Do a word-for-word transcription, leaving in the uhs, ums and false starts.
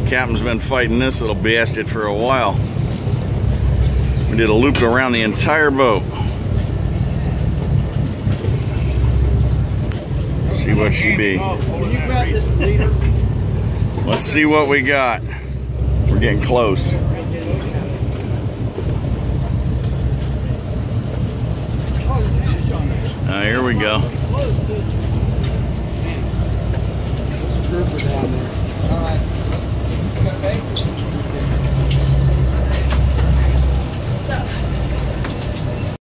Captain's been fighting this little bastard for a while. We did a loop around the entire boat. See what she be. Let's see what we got. We're getting close. Uh, here we go.